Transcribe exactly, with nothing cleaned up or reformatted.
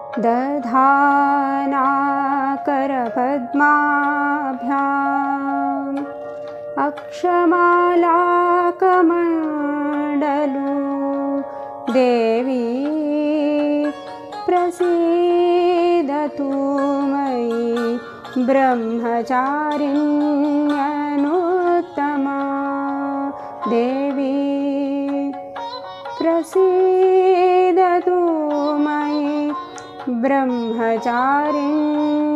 दधाना करपद्माभ्याम् अक्षमालाकमण्डलू देवी प्रसीदतु मयि ब्रह्मचारिण्यनुत्तमा देवी प्रसीदतु मयि ब्रह्मचारिण्यनुत्तमा।